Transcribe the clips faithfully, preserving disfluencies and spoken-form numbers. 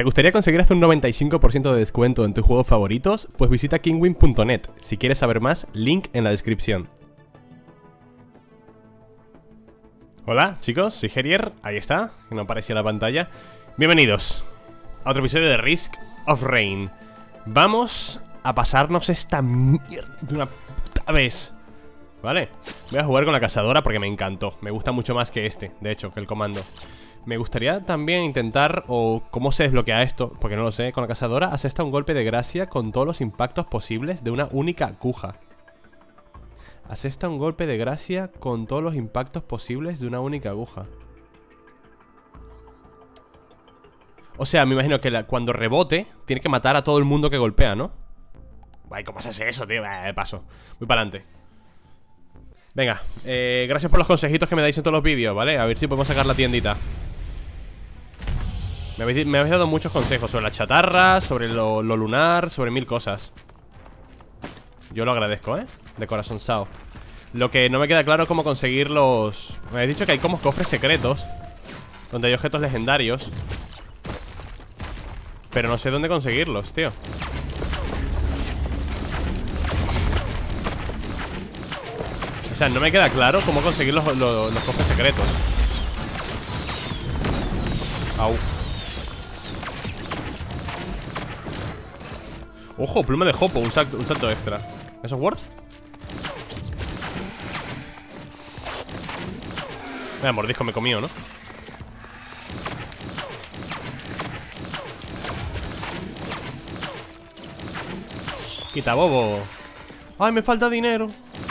¿Te gustaría conseguir hasta un noventa y cinco por ciento de descuento en tus juegos favoritos? Pues visita kinguin punto net. Si quieres saber más, link en la descripción. Hola chicos, soy Herier, ahí está, que no aparecía la pantalla. Bienvenidos a otro episodio de Risk of Rain. Vamos a pasarnos esta mierda de una puta vez. Vale, voy a jugar con la cazadora porque me encantó. Me gusta mucho más que este, de hecho, que el comando. Me gustaría también intentar, o cómo se desbloquea esto, porque no lo sé, con la cazadora. Asesta un golpe de gracia con todos los impactos posibles de una única aguja. Asesta un golpe de gracia con todos los impactos posibles de una única aguja. O sea, me imagino que la, cuando rebote tiene que matar a todo el mundo que golpea, ¿no? Ay, ¿cómo se hace eso, tío? Eh, paso, voy para adelante. Venga, eh, gracias por los consejitos que me dais en todos los vídeos, ¿vale? A ver si podemos sacar la tiendita. Me habéis, me habéis dado muchos consejos sobre la chatarra, sobre lo, lo lunar, sobre mil cosas. Yo lo agradezco, ¿eh? De corazón sao. Lo que no me queda claro es cómo conseguir los... Me habéis dicho que hay como cofres secretos donde hay objetos legendarios, pero no sé dónde conseguirlos, tío. O sea, no me queda claro cómo conseguir los, los, los cofres secretos. Au. Ojo, pluma de hopo, un salto, un salto extra. ¿Eso es worth? Mira, mordisco me comió, ¿no? Quita, bobo. Ay, me falta dinero.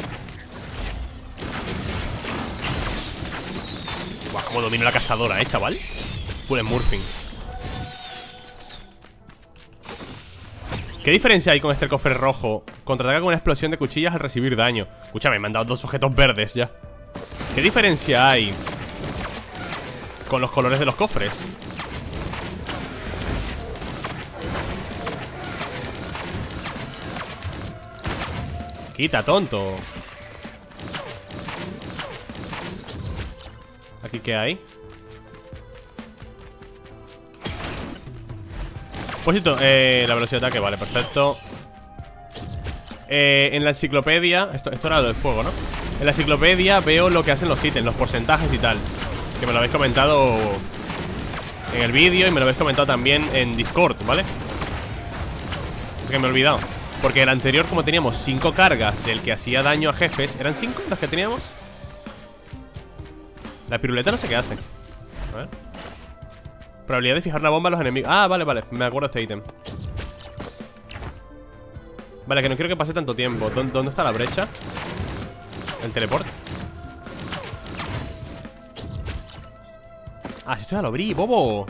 Buah, cómo domino la cazadora, ¿eh, chaval? Full smurfing. ¿Qué diferencia hay con este cofre rojo? Contraataca con una explosión de cuchillas al recibir daño. Escúchame, me han dado dos objetos verdes ya. ¿Qué diferencia hay con los colores de los cofres? Quita, tonto. ¿Aquí qué hay? Por cierto, eh, la velocidad de ataque, vale, perfecto. eh, En la enciclopedia, esto, esto era lo del fuego, ¿no? En la enciclopedia veo lo que hacen los ítems, los porcentajes y tal, que me lo habéis comentado en el vídeo y me lo habéis comentado también en Discord, ¿vale? Es que me he olvidado. Porque el anterior, como teníamos cinco cargas del que hacía daño a jefes, ¿eran cinco las que teníamos? La piruleta no sé qué hace. A ver. Probabilidad de fijar una bomba a los enemigos. Ah, vale, vale, me acuerdo de este ítem. Vale, que no quiero que pase tanto tiempo. ¿Dónde, dónde está la brecha? El teleport. Ah, si esto ya lo abrí, bobo.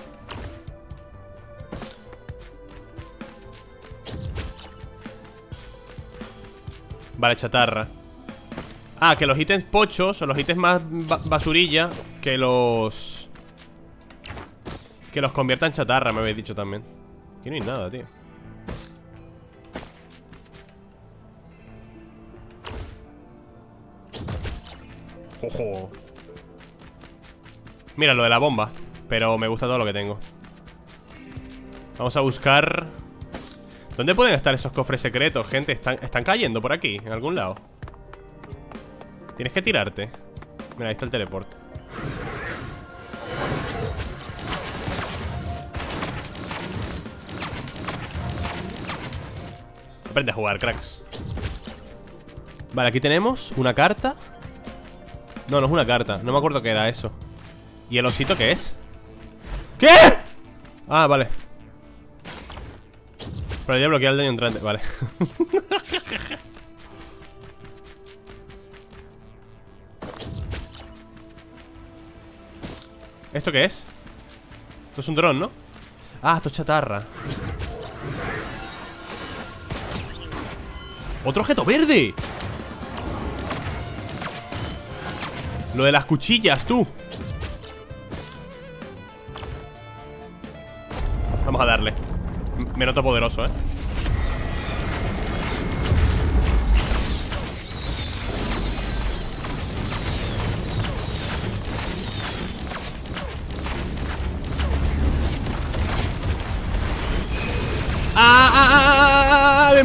Vale, chatarra. Ah, que los ítems pochos o los ítems más ba basurilla, que los... Que los convierta en chatarra, me habéis dicho también. Aquí no hay nada, tío. Ojo. Mira, lo de la bomba. Pero me gusta todo lo que tengo. Vamos a buscar... ¿Dónde pueden estar esos cofres secretos, gente? Están, están cayendo por aquí, en algún lado. Tienes que tirarte. Mira, ahí está el teleporte. Aprende a jugar, cracks. Vale, aquí tenemos una carta. No, no es una carta. No me acuerdo qué era eso. ¿Y el osito qué es? ¿Qué? Ah, vale. Probabilidad de bloquear el daño entrante. Vale. ¿Esto qué es? Esto es un dron, ¿no? Ah, esto es chatarra. ¡Otro objeto verde! Lo de las cuchillas, tú. Vamos a darle. Me noto poderoso, ¿eh?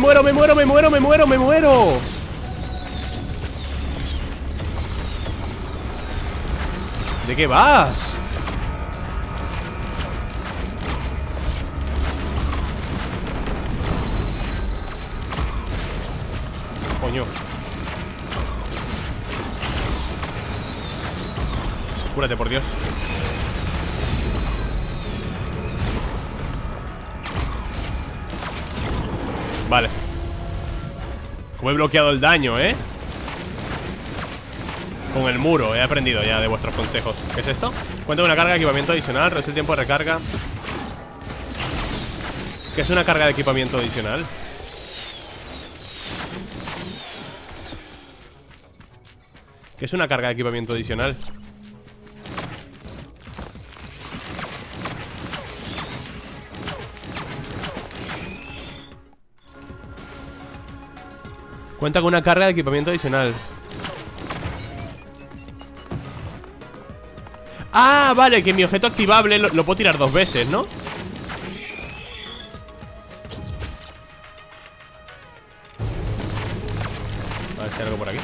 muero, me muero, me muero, me muero, me muero. ¿De qué vas? Coño. Cúrate, por Dios. Vale. Como he bloqueado el daño, ¿eh? Con el muro, he aprendido ya de vuestros consejos. ¿Qué es esto? Cuenta con una carga de equipamiento adicional. Reduce el tiempo de recarga. ¿Qué es una carga de equipamiento adicional? ¿Qué es una carga de equipamiento adicional? Cuenta con una carga de equipamiento adicional. Ah, vale, que mi objeto activable lo, lo puedo tirar dos veces, ¿no? A ver si hay algo por aquí.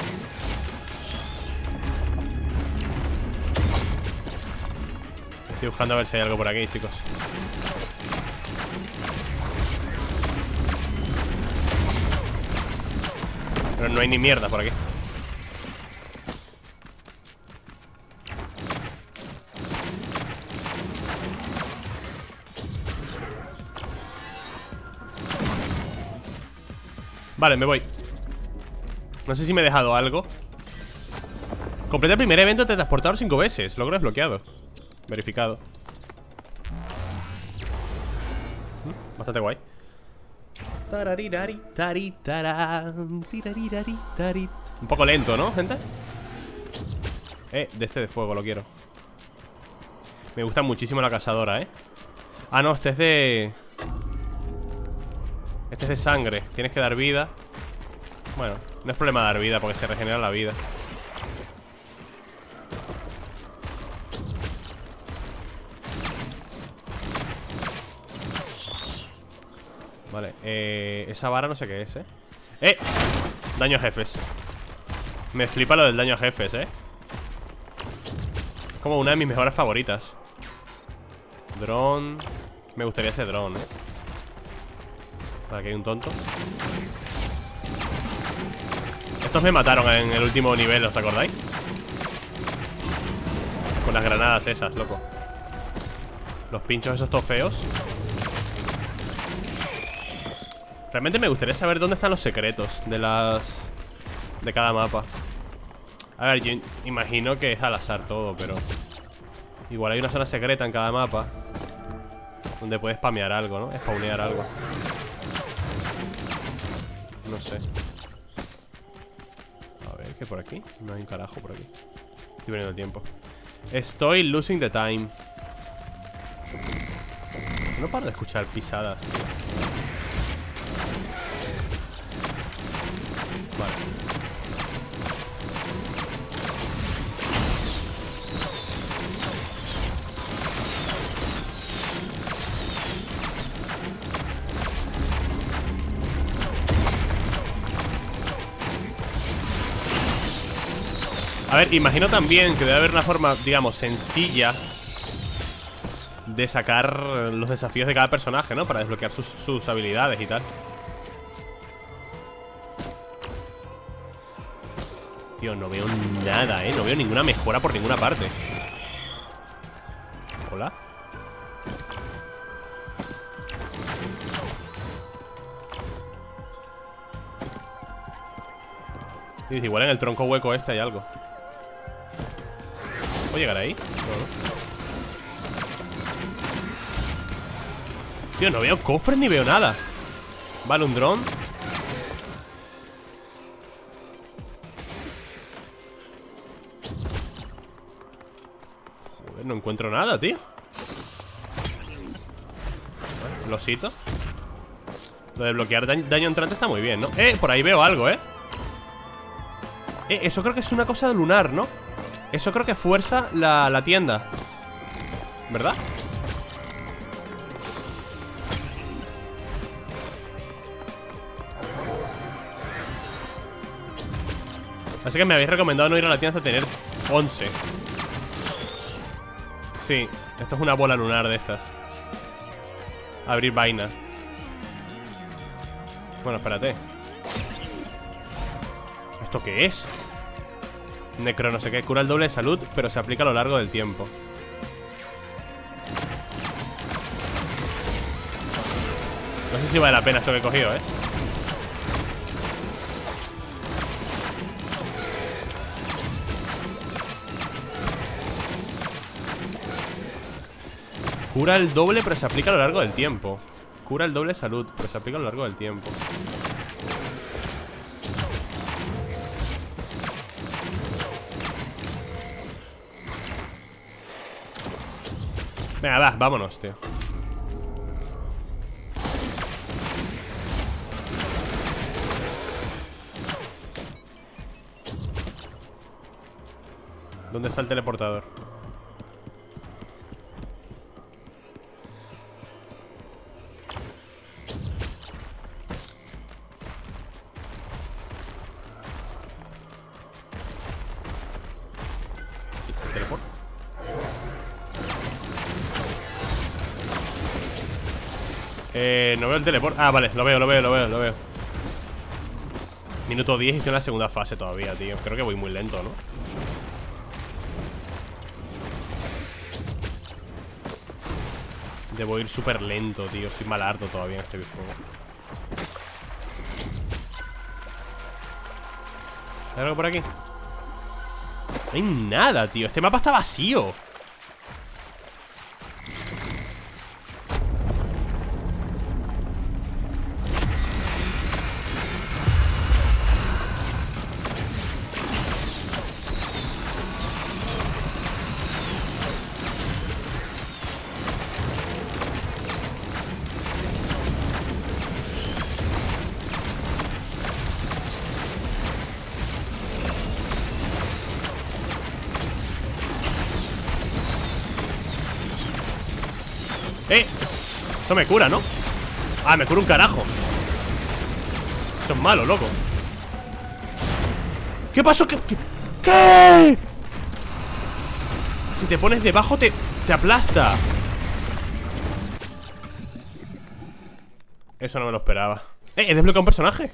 Estoy buscando a ver si hay algo por aquí, chicos. Pero no hay ni mierda por aquí. Vale, me voy. No sé si me he dejado algo. Completé el primer evento de transportador cinco veces. Logro desbloqueado. Verificado. Bastante guay. Un poco lento, ¿no, gente? Eh, de este de fuego lo quiero. Me gusta muchísimo la cazadora, ¿eh? Ah, no, este es de... Este es de sangre. Tienes que dar vida. Bueno, no es problema dar vida porque se regenera la vida. Vale, eh, esa vara no sé qué es, ¿eh? ¡Eh! Daño a jefes. Me flipa lo del daño a jefes, ¿eh? Es como una de mis mejores favoritas. Dron. Me gustaría ese dron, ¿eh? Vale, aquí hay un tonto. Estos me mataron en el último nivel, ¿os acordáis? Con las granadas esas, loco. Los pinchos esos todos feos. Realmente me gustaría saber dónde están los secretos de las... de cada mapa. A ver, yo imagino que es al azar todo, pero... igual hay una zona secreta en cada mapa donde puedes spamear algo, ¿no? Spawnear algo. No sé. A ver, ¿qué por aquí? No hay un carajo por aquí. Estoy perdiendo el tiempo. Estoy losing the time. No paro de escuchar pisadas, tío. Vale. A ver, imagino también que debe haber una forma, digamos, sencilla de sacar los desafíos de cada personaje, ¿no? Para desbloquear sus, sus habilidades y tal. Tío, no veo nada, ¿eh? No veo ninguna mejora por ninguna parte. ¿Hola? Y dice, igual en el tronco hueco este hay algo. ¿Puedo llegar ahí? No, no. Tío, no veo cofres ni veo nada. Vale, un dron. Joder, no encuentro nada, tío. Vale, losito. Lo de bloquear daño, daño entrante está muy bien, ¿no? Eh, por ahí veo algo, ¿eh? Eh, eso creo que es una cosa lunar, ¿no? Eso creo que fuerza la, la tienda, ¿verdad? Así que me habéis recomendado no ir a la tienda hasta tener once. Sí, esto es una bola lunar de estas. Abrir vaina. Bueno, espérate. ¿Esto qué es? Necro no sé qué. Cura el doble de salud, pero se aplica a lo largo del tiempo. No sé si vale la pena esto que he cogido, ¿eh? Cura el doble, pero se aplica a lo largo del tiempo. Cura el doble de salud, pero se aplica a lo largo del tiempo. Venga, va, vámonos, tío. ¿Dónde está el teleportador? ¿Teleport? Eh, no veo el teleport. Ah, vale, lo veo, lo veo, lo veo, lo veo. Minuto diez y estoy en la segunda fase todavía, tío. Creo que voy muy lento, ¿no? Debo ir súper lento, tío. Soy malardo todavía en este videojuego. ¿Hay algo por aquí? No hay nada, tío. Este mapa está vacío. ¡Eh! Esto me cura, ¿no? Ah, me cura un carajo. Eso es malo, loco. ¿Qué pasó? ¿Qué? ¿Qué? ¿Qué? Si te pones debajo te, te aplasta. Eso no me lo esperaba. ¡Eh! ¿He desbloqueado un personaje?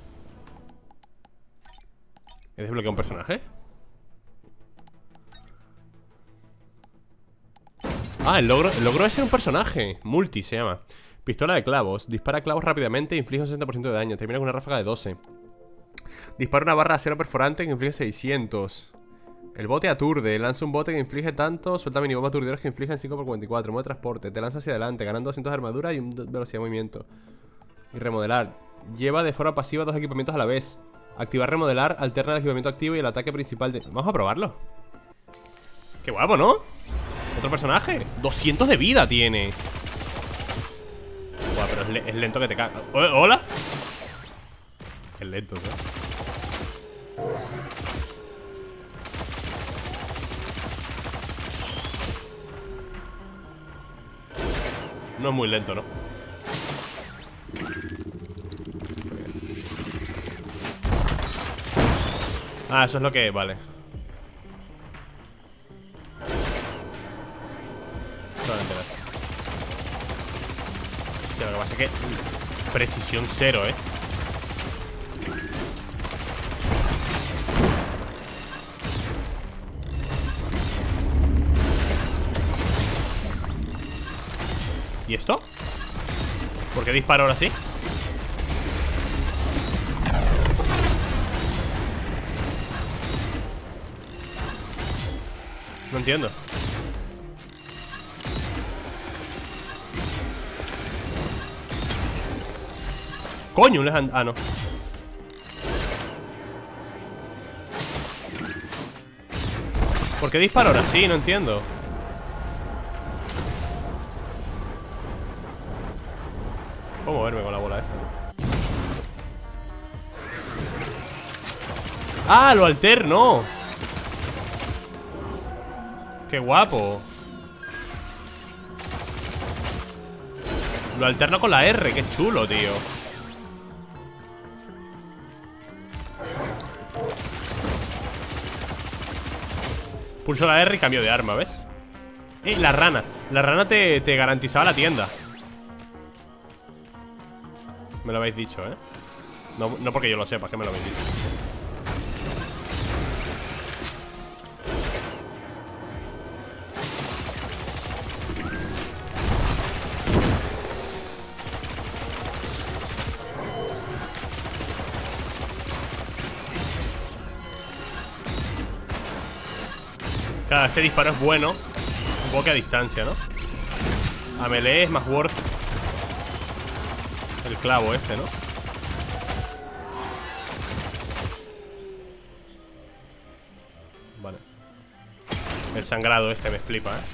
¿He desbloqueado un personaje? Ah, el logro, el logro es ser un personaje. Multi se llama. Pistola de clavos. Dispara clavos rápidamente e inflige un sesenta por ciento de daño. Termina con una ráfaga de doce. Dispara una barra de acero perforante que inflige seiscientos. El bote aturde. Lanza un bote que inflige tanto. Suelta minibomba aturdidores que infligen cinco por cuarenta y cuatro. Mueve transporte. Te lanza hacia adelante, ganando doscientos de armadura y un velocidad de movimiento. Y remodelar. Lleva de forma pasiva dos equipamientos a la vez. Activar remodelar. Alterna el equipamiento activo y el ataque principal de... Vamos a probarlo. Qué guapo, ¿no? Otro personaje. doscientos de vida tiene. Buah, pero es, le es lento que te caga. ¿Hola? Es lento, ¿no? No es muy lento, ¿no? Ah, eso es lo que... Vale. Hostia, lo que pasa es que precisión cero, eh. ¿Y esto? ¿Por qué disparo ahora sí? No entiendo. Coño, un lejand... Ah, no. ¿Por qué disparo ahora sí? No entiendo. Puedo moverme con la bola esta. ¡Ah, lo alterno! ¡Qué guapo! Lo alterno con la R, qué chulo, tío. Pulso la R y cambio de arma, ¿ves? Eh, la rana. La rana te, te garantizaba la tienda. Me lo habéis dicho, ¿eh? No, no porque yo lo sepa, es que me lo habéis dicho. Claro, este disparo es bueno. Un poco a distancia, ¿no? A melee es más worth el clavo este, ¿no? Vale. El sangrado este me flipa, ¿eh?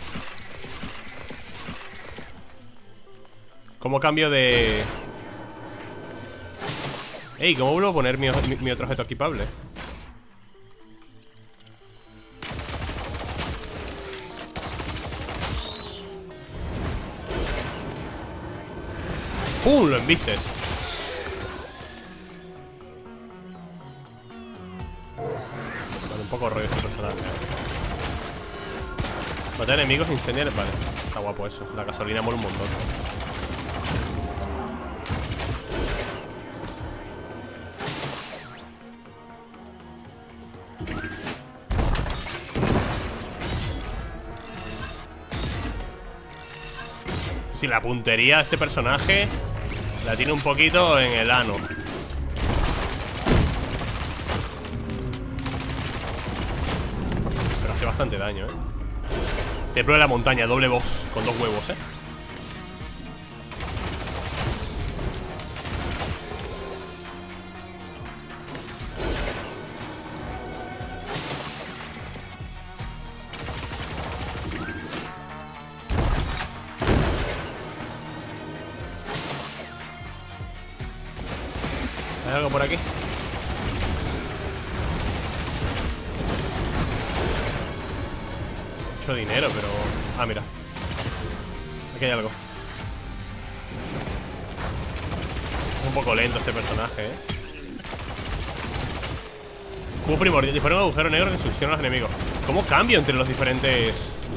¿Cómo cambio de...? Ey, ¿cómo vuelvo a poner mi, mi, mi otro objeto equipable? ¡Pum! Lo embistes. Vale, un poco rollo este personaje. Matar enemigos, incendiar. Vale, está guapo eso. La gasolina mola un montón. Si la puntería de este personaje la tiene un poquito en el ano. Pero hace bastante daño, eh. Templo de la montaña, doble boss, con dos huevos, eh. ¿Hay algo por aquí? Mucho dinero, pero... Ah, mira. Aquí hay algo. Es un poco lento este personaje, ¿eh? Cubo primordial. Dispara un agujero negro que succiona a los enemigos. ¿Cómo cambio entre los diferentes...?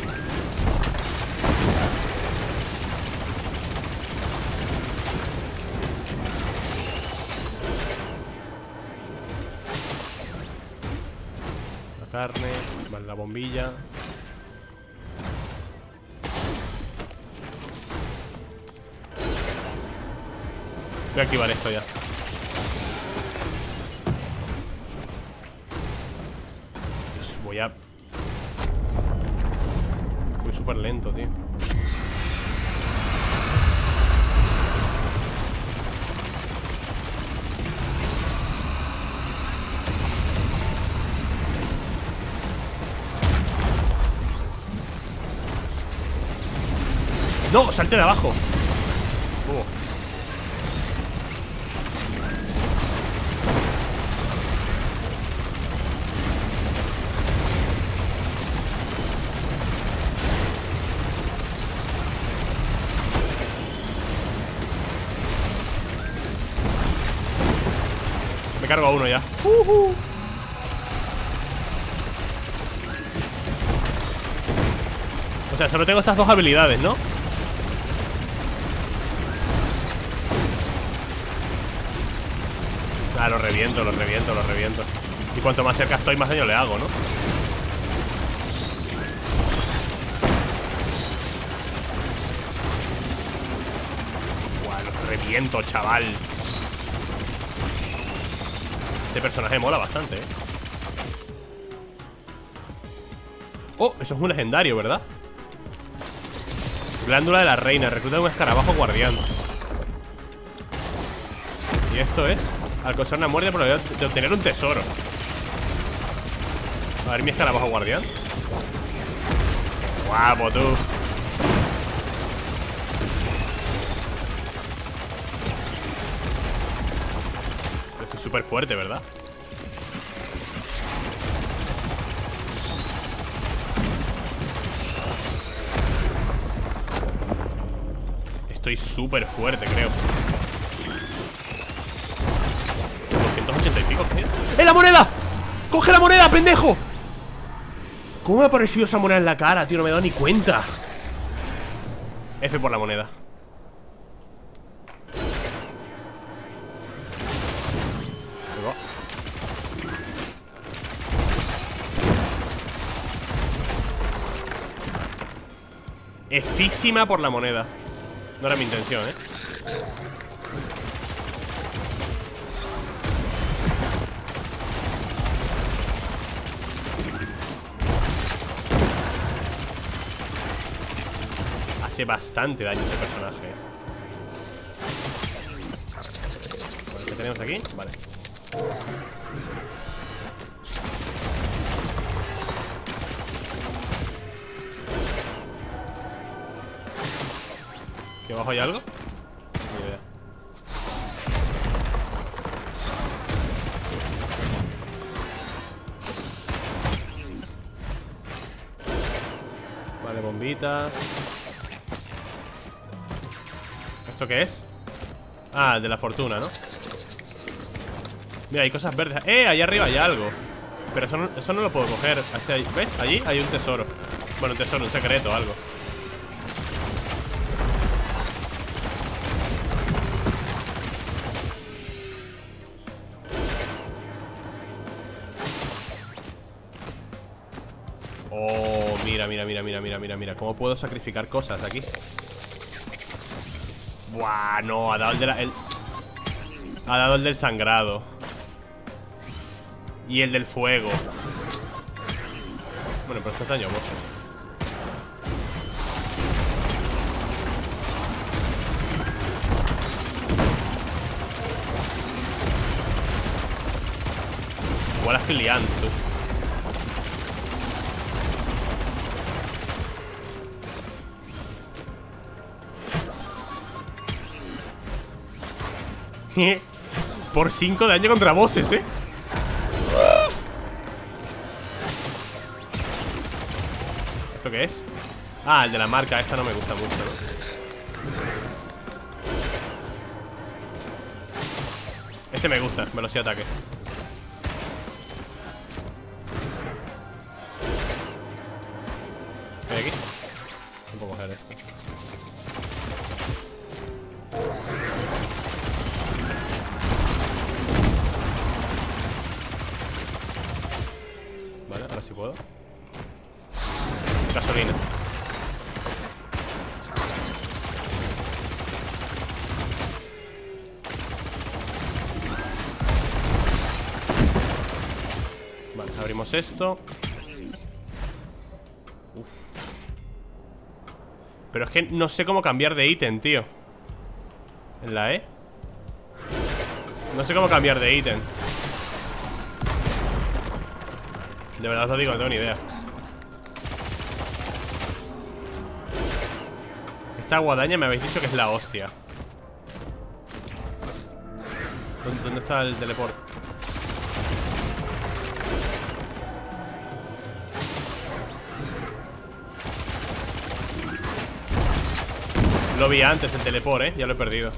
Carne, vale, la bombilla. Voy a activar esto ya. Dios, voy a... Voy súper lento, tío. ¡No! ¡Salte de abajo! Oh. Me cargo a uno ya. Uh-huh. O sea, solo tengo estas dos habilidades, ¿no? Ah, lo reviento, lo reviento, lo reviento. Y cuanto más cerca estoy, más daño le hago, ¿no? Buah, lo reviento, chaval. Este personaje mola bastante, ¿eh? Oh, eso es un legendario, ¿verdad? Glándula de la reina. Recluta un escarabajo guardián. Y esto es... Al causar una muerte, probabilidad de obtener un tesoro. A ver mi escarabajo guardián. Guapo, tú. Estoy súper fuerte, ¿verdad? Estoy súper fuerte, creo. doscientos ochenta y pico, ¿qué? ¡Eh, la moneda! ¡Coge la moneda, pendejo! ¿Cómo me ha aparecido esa moneda en la cara, tío? No me he dado ni cuenta. F por la moneda. Efísima por la moneda. No era mi intención, ¿eh? Hace bastante daño este personaje. Bueno, ¿qué tenemos aquí? Vale. ¿Aquí abajo hay algo? Ni idea. Vale, bombitas. ¿Esto qué es? Ah, de la fortuna, ¿no? Mira, hay cosas verdes. ¡Eh! Allá arriba hay algo. Pero eso no, eso no lo puedo coger. ¿Ves? Allí hay un tesoro. Bueno, un tesoro, un secreto, algo. Oh, mira, mira, mira, mira, mira, mira, mira. ¿Cómo puedo sacrificar cosas aquí? Buah, no, ha dado el de la... El... Ha dado el del sangrado. Y el del fuego. Bueno, pero esto es daño boss. Igual la estoy liando, tú. Por cinco de daño contra bosses, eh. ¿Esto qué es? Ah, el de la marca. Esta no me gusta mucho, ¿no? Este me gusta, velocidad de ataque. ¿Qué hay aquí? No puedo coger esto. Vale, ahora sí puedo. Gasolina. Vale, abrimos esto. Uf. Pero es que no sé cómo cambiar de ítem, tío. En la E no sé cómo cambiar de ítem. De verdad os lo digo, no tengo ni idea. Esta guadaña me habéis dicho que es la hostia. ¿Dónde, dónde está el teleport? Lo vi antes el teleport, eh. Ya lo he perdido.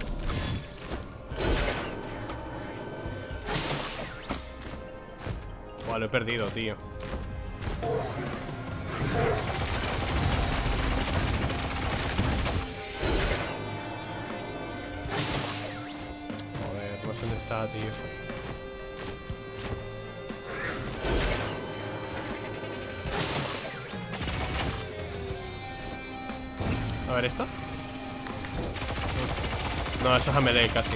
Buah, lo he perdido, tío. Joder, no sé dónde está, tío. A ver, ¿esto? No, eso es a melee casi.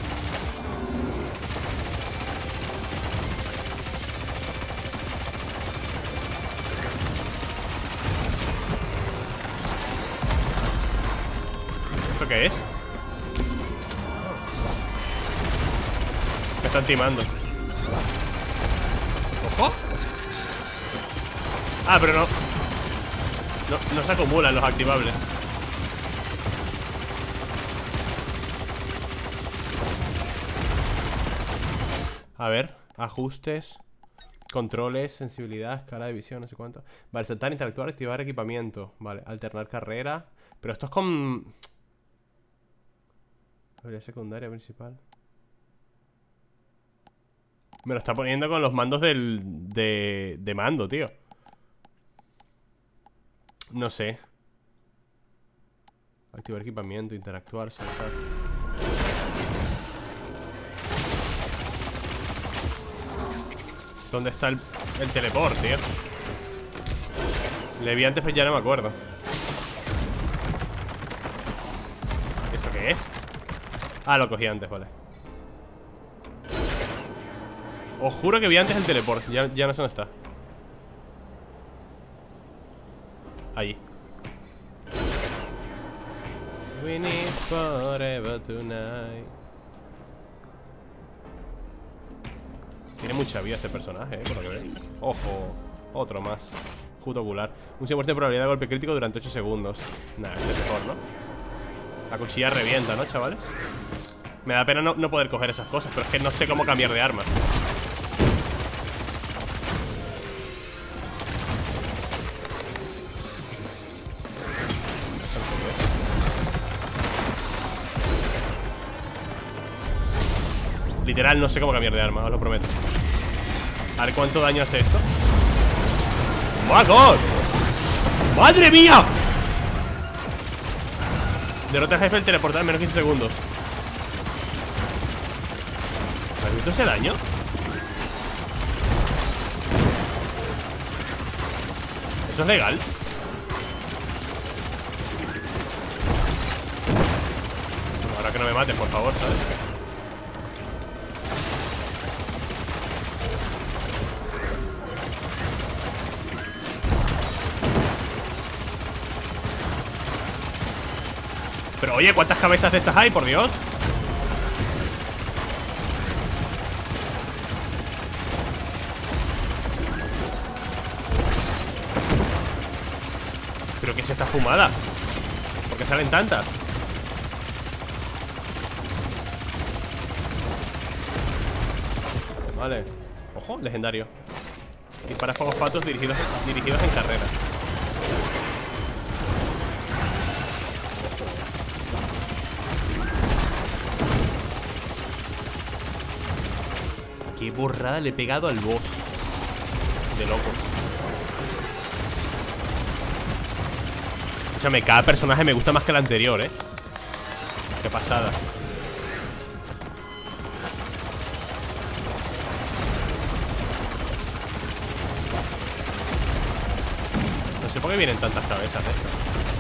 ¿Esto qué es? Me están timando. ¿Ojo? Ah, pero no. No, no se acumulan los activables. A ver, ajustes, controles, sensibilidad, escala de visión, no sé cuánto. Vale, saltar, interactuar, activar equipamiento. Vale, alternar carrera. Pero esto es con... Habilidad secundaria, principal. Me lo está poniendo con los mandos del... De, de mando, tío. No sé. Activar equipamiento, interactuar, saltar. ¿Dónde está el, el teleport, tío? Le vi antes, pero ya no me acuerdo. ¿Esto qué es? Ah, lo cogí antes, vale. Os juro que vi antes el teleport. Ya, ya no sé dónde está. Allí. We need forever tonight. Tiene mucha vida este personaje, eh, por lo que veo. Ojo, otro más. Juto ocular. Un cien por ciento de probabilidad de golpe crítico durante ocho segundos. Nah, este es mejor, ¿no? La cuchilla revienta, ¿no, chavales? Me da pena no, no poder coger esas cosas, pero es que no sé cómo cambiar de arma. Literal, no sé cómo cambiar de arma, os lo prometo. A ver cuánto daño hace esto. ¡Oh, God! ¡Madre mía! Derrota al jefe del teleportar en menos quince segundos. ¿Has visto ese daño? ¿Eso es legal? Bueno, ahora que no me maten, por favor, ¿sabes? Pero oye, ¿cuántas cabezas de estas hay, por Dios? ¿Pero qué es esta fumada? ¿Por qué salen tantas? Vale. Ojo, legendario. Dispara fuegos patos dirigidos, dirigidos en carrera. Qué borrada le he pegado al boss. De locos. Escúchame, cada personaje me gusta más que el anterior, eh. Qué pasada. No sé por qué vienen tantas cabezas de estas.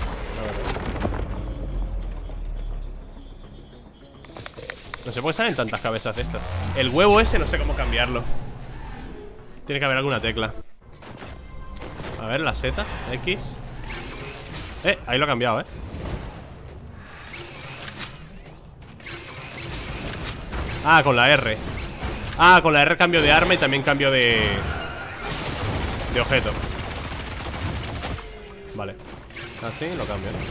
No sé por qué salen tantas cabezas de estas. El huevo ese no sé cómo cambiarlo. Tiene que haber alguna tecla. A ver, la Z, X. Eh, ahí lo he cambiado, eh. Ah, con la R. Ah, con la R cambio de arma y también cambio de... de objeto. Vale. Así lo cambio, ¿eh?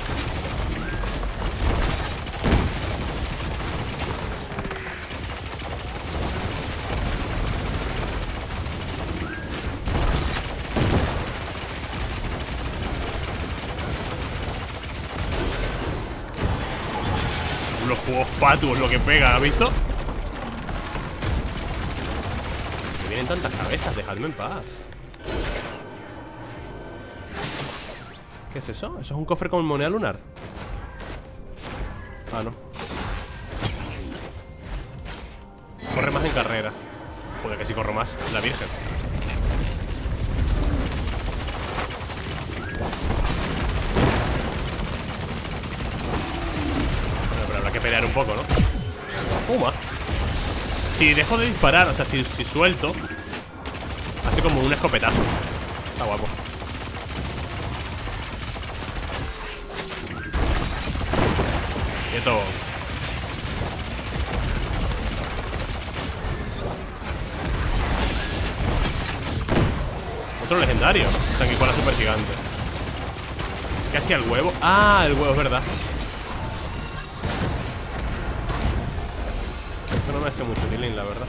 Los fuegos fatuos, lo que pega, ¿has visto? Que vienen tantas cabezas, dejadme en paz. ¿Qué es eso? ¿Eso es un cofre con moneda lunar? Ah, no. Corre más en carrera. Joder, que si corro más, la virgen. Que pelear un poco, ¿no? Puma. Si dejo de disparar, o sea, si, si suelto, hace como un escopetazo. Está guapo. Quieto. Otro legendario. Sanguijuela super gigante. ¿Qué hacía el huevo? Ah, el huevo, es verdad. No me hace mucho feeling, la verdad.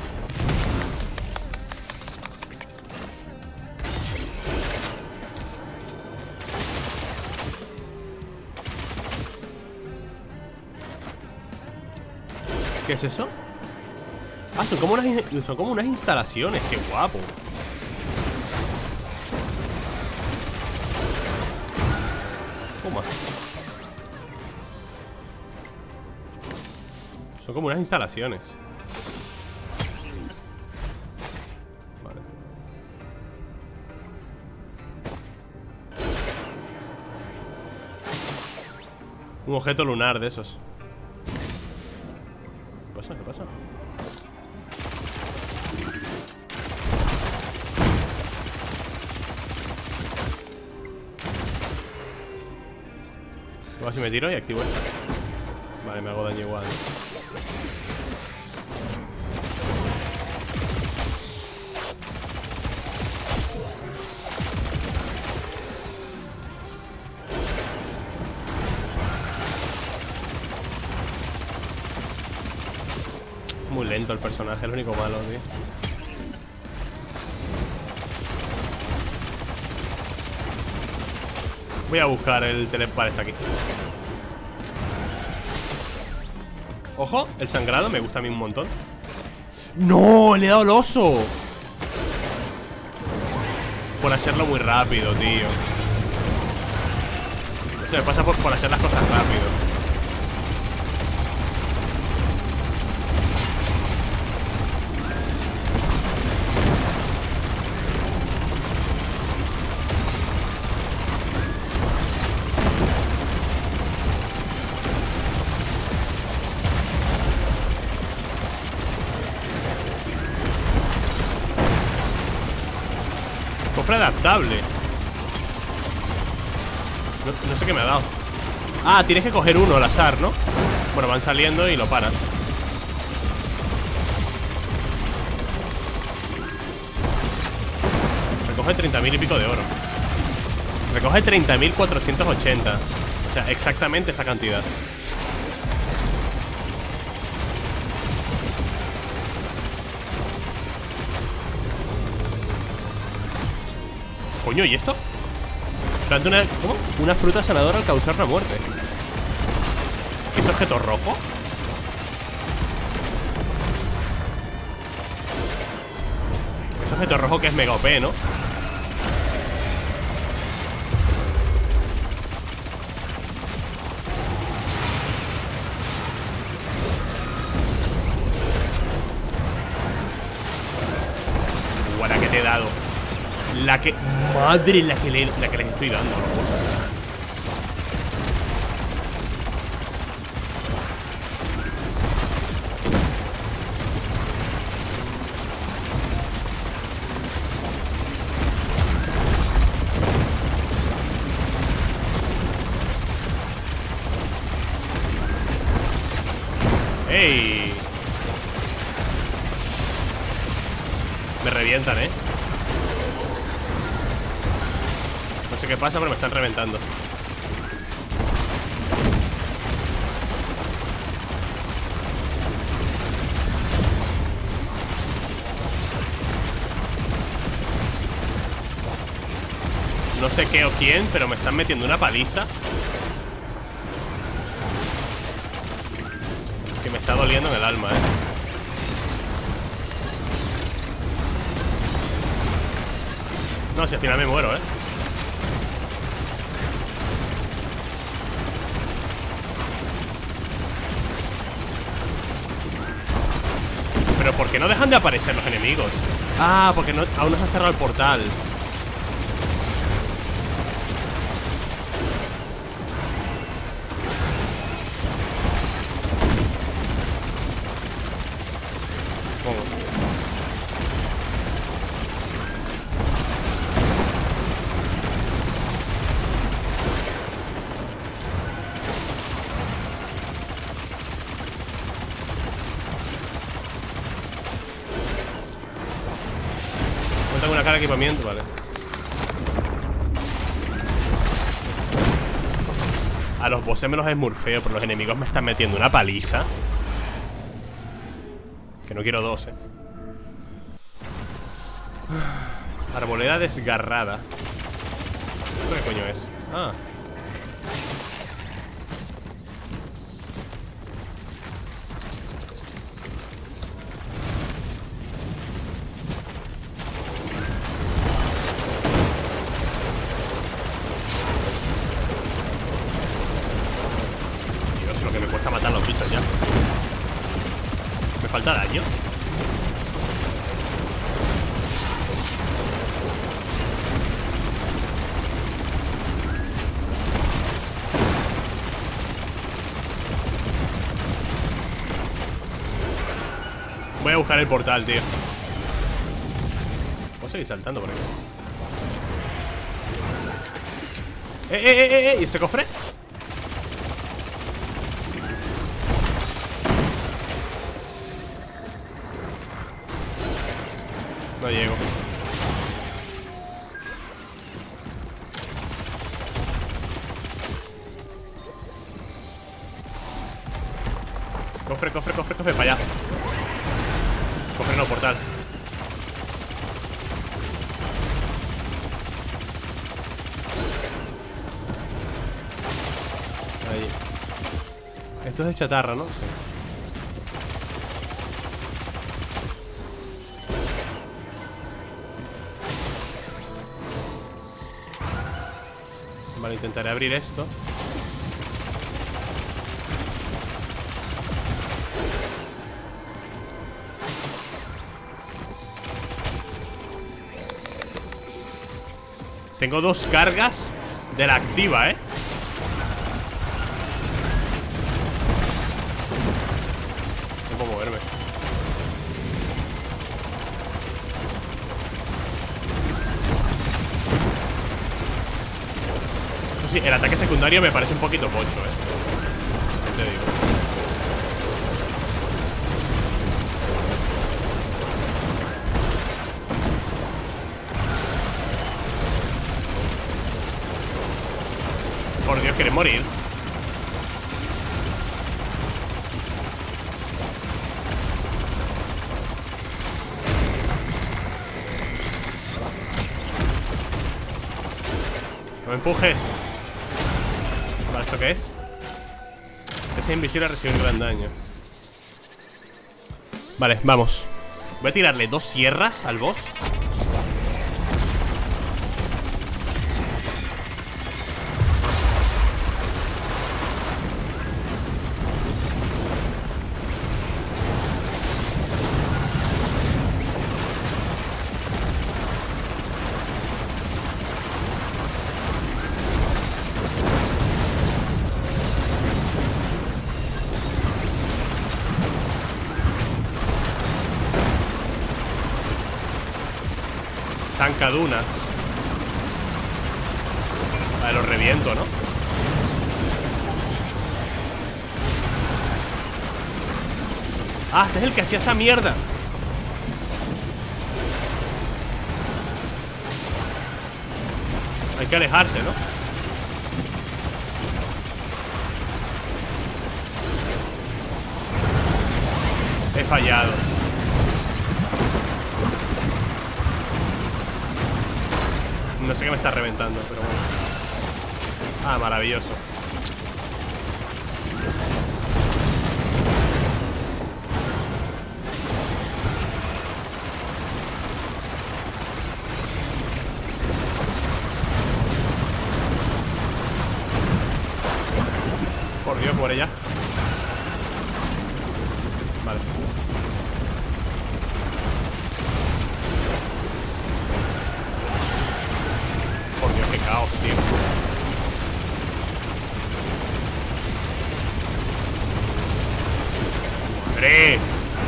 ¿Qué es eso? Ah, son como unas, son como unas instalaciones. Qué guapo. Toma. Son como unas instalaciones. Vale. Un objeto lunar de esos. ¿Qué pasa? ¿Qué pasa? A ver si me tiro y activo esta. Vale, me hago daño igual. Muy lento el personaje, es lo único malo, tío. Voy a buscar el telepar, está aquí. Ojo, el sangrado me gusta a mí un montón. ¡No! ¡Le he dado el oso! Por hacerlo muy rápido, tío. Se me pasa por, por hacer las cosas rápido. Cofre adaptable. No, no sé qué me ha dado. Ah, tienes que coger uno al azar, ¿no? Bueno, van saliendo y lo paras. Recoge treinta mil y pico de oro. Recoge treinta mil cuatrocientos ochenta. O sea, exactamente esa cantidad. Coño, ¿y esto? Planta una... ¿Cómo? Una fruta sanadora al causar una muerte. ¿Es objeto rojo? Es objeto rojo que es mega O P, ¿no? Buena que te he dado. La que... Madre, la que le, la que les estoy dando las cosas. ¡Ey! Me revientan, ¿eh? No sé qué pasa, pero me están reventando. No sé qué o quién, pero me están metiendo una paliza que me está doliendo en el alma, eh. No, si al final me muero, eh. Pero ¿por qué no dejan de aparecer los enemigos? Ah, porque no, aún no se ha cerrado el portal. Supongo. Cuenta con una cara de equipamiento, vale. A los bosses me los esmurfeo, pero los enemigos me están metiendo una paliza. Que no quiero dos, eh. Arboleda desgarrada. ¿Esto qué coño es? Ah. falta daño. Voy a buscar el portal, tío. Puedo seguir saltando por aquí. ¡Eh, eh, eh, eh! ¿Y ese cofre? No llego. Cofre, cofre, cofre, cofre, para allá. Cofre no, portal. Ahí. Esto es de chatarra, ¿no? Sí. Vale, intentaré abrir esto. Tengo dos cargas de la activa, ¿eh? No puedo moverme. Eso sí, el ataque secundario me parece un poquito pocho, ¿eh? ¿Qué te digo? Por Dios, ¿quieres morir? No me empujes. Vale, ¿esto qué es? Es invisible a recibir gran daño. Vale, vamos. Voy a tirarle dos sierras al boss. Zancadunas. Vale, los reviento, ¿no? Ah, este es el que hacía esa mierda. Hay que alejarse, ¿no? He fallado. No sé qué me está reventando, pero bueno. Ah, maravilloso. Por Dios, por ella. Vale. Por Dios, qué caos, tío. ¡Madre!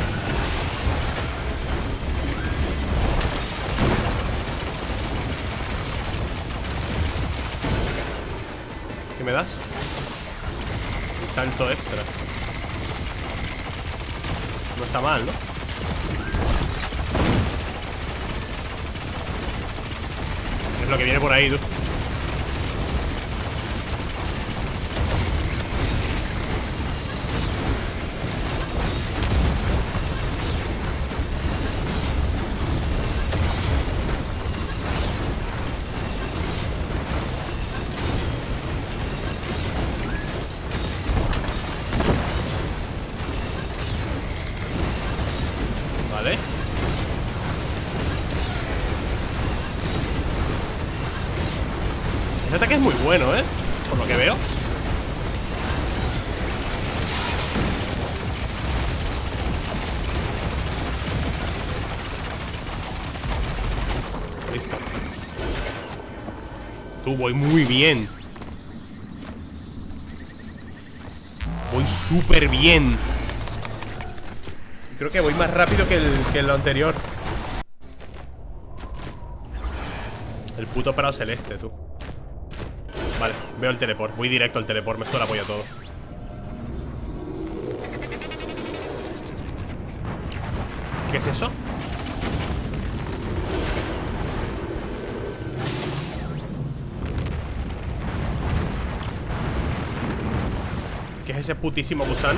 ¿Qué me das? Un salto extra. No está mal, ¿no? Es lo que viene por ahí, tú. Vale. Ese ataque es muy bueno, ¿eh? Por lo que veo. Listo. Tú, voy muy bien. Voy súper bien. Creo que voy más rápido que el, que lo anterior. El puto prado celeste, tú. Vale, veo el teleport. Voy directo al teleport, me suena la polla todo. ¿Qué es eso? ¿Qué es ese putísimo gusano?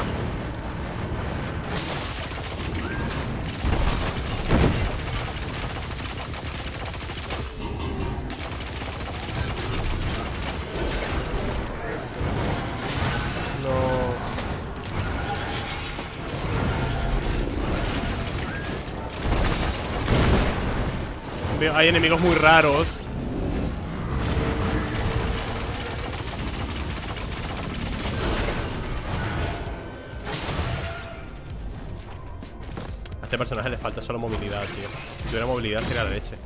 Hay enemigos muy raros. A este personaje le falta solo movilidad, tío. Si tuviera movilidad sería la leche.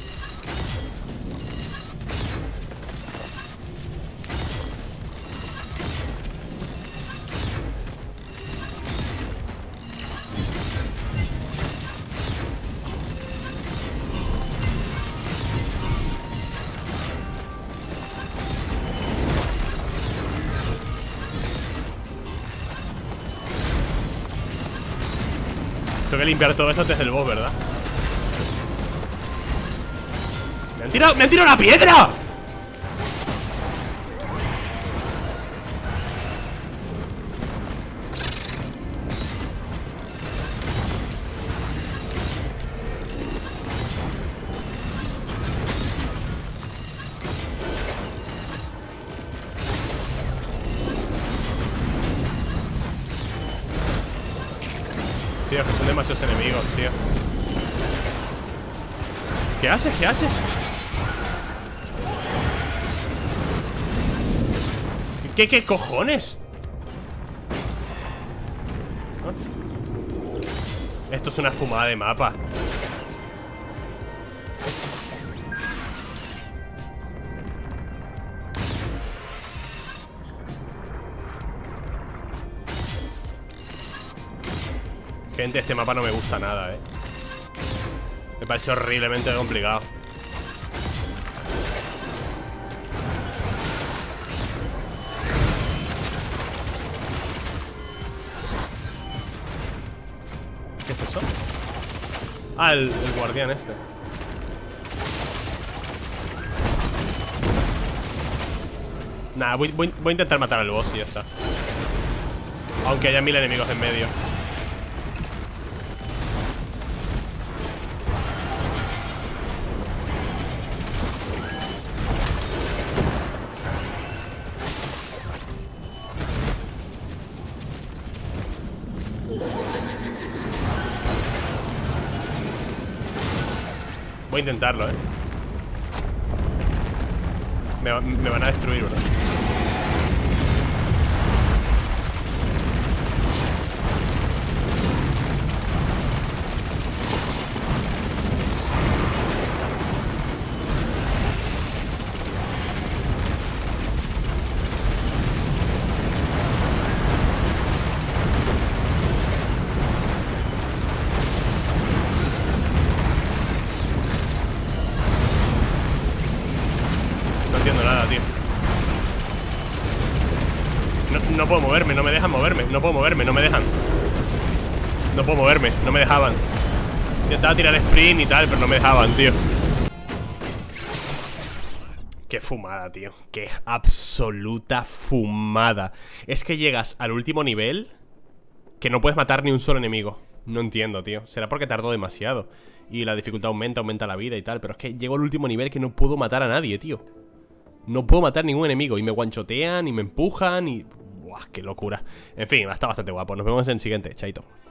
Tengo que limpiar todo esto desde el boss, ¿verdad? ¡Me han tirado! ¡Me han tirado la piedra! Tío, que son demasiados enemigos, tío. ¿Qué haces? ¿Qué haces? ¿Qué, qué cojones? ¿Ah? Esto es una fumada de mapa. Gente, este mapa no me gusta nada, eh. Me parece horriblemente complicado. ¿Qué es eso? Ah, el, el guardián este. Nada, voy, voy, voy a intentar matar al boss y ya está. Aunque haya mil enemigos en medio. Voy a intentarlo, eh. Me, me van a destruir, ¿verdad? No entiendo nada, tío. No, no puedo moverme, no me dejan moverme. No puedo moverme, no me dejan. No puedo moverme, no me dejaban. Intentaba tirar sprint y tal, pero no me dejaban, tío. Qué fumada, tío. Qué absoluta fumada. Es que llegas al último nivel que no puedes matar ni un solo enemigo. No entiendo, tío. Será porque tardó demasiado y la dificultad aumenta, aumenta la vida y tal. Pero es que llego al último nivel que no puedo matar a nadie, tío. No puedo matar ningún enemigo. Y me guanchotean y me empujan y... ¡Buah, qué locura! En fin, está bastante guapo. Nos vemos en el siguiente. Chaito.